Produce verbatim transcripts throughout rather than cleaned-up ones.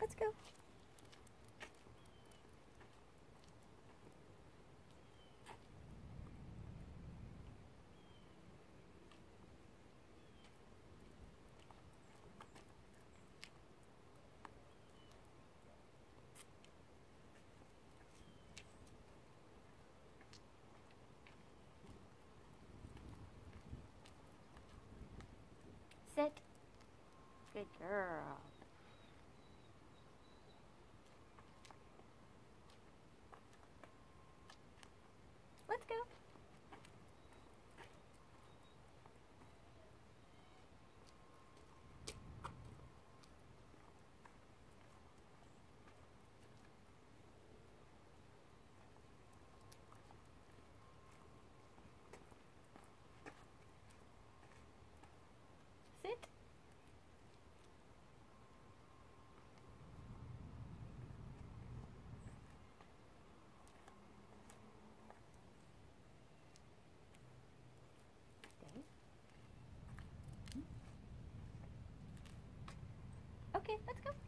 let's go. Sit. Good girl. Let's go. Sit. Okay, let's go.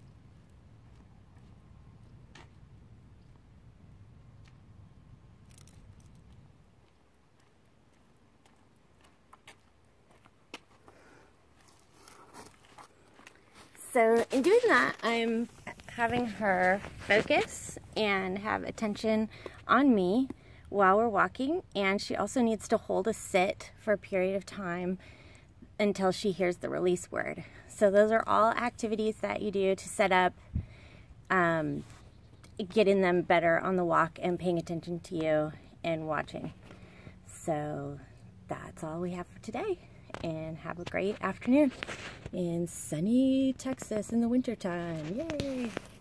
So in doing that, I'm having her focus and have attention on me while we're walking, and she also needs to hold a sit for a period of time until she hears the release word. So those are all activities that you do to set up um, getting them better on the walk and paying attention to you and watching. So that's all we have for today, and have a great afternoon in sunny Texas in the wintertime. Yay!